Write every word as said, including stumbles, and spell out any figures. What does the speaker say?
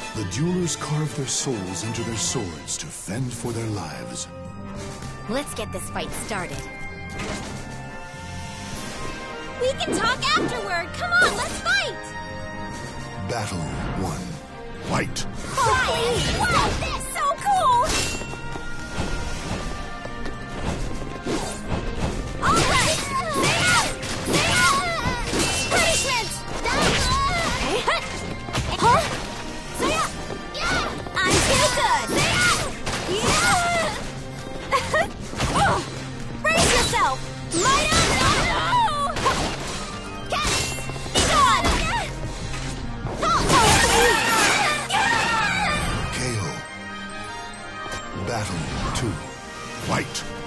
The duelers carve their souls into their swords to fend for their lives. Let's get this fight started. We can talk afterward! Come on, let's fight! Battle one. Fight! Oh, please! Wow, this is so cool! All right! Punishment! Huh? I'm too good! Yeah! Brace yourself! Light up! Be gone! K O. Battle two. Fight!